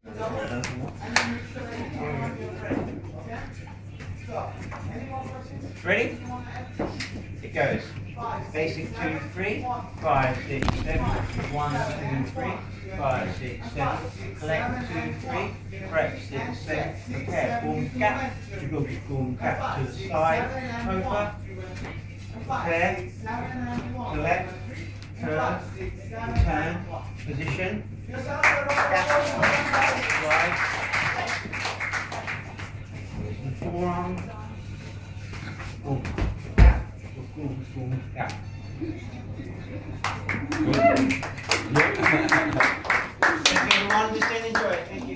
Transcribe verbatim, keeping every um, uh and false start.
Ready? It goes. Basic two, three, five, six, seven, one, two, three, five, six, seven, collect two, three, correct six, seven, prepare, form gap, jiggle form gap to the side, over, prepare, collect, turn, return, position, gap, right, the forearm, form gap, form, form gap. Good. Everyone, just enjoy it.